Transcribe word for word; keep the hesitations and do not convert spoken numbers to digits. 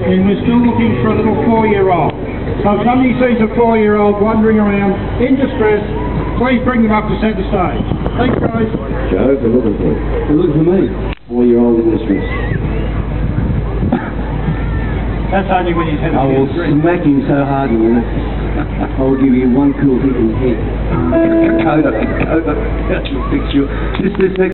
and we're still looking for a little four-year-old. So if somebody sees a four-year-old wandering around in distress, please bring them up to centre stage. Thanks, guys. Joe, they're looking for you. They're looking for me. Four-year-old in distress. That's only when he's had a I will smack him so hard in a minute. I will give you one cool hit in the head. Dakota, Dakota, fix you. This, this,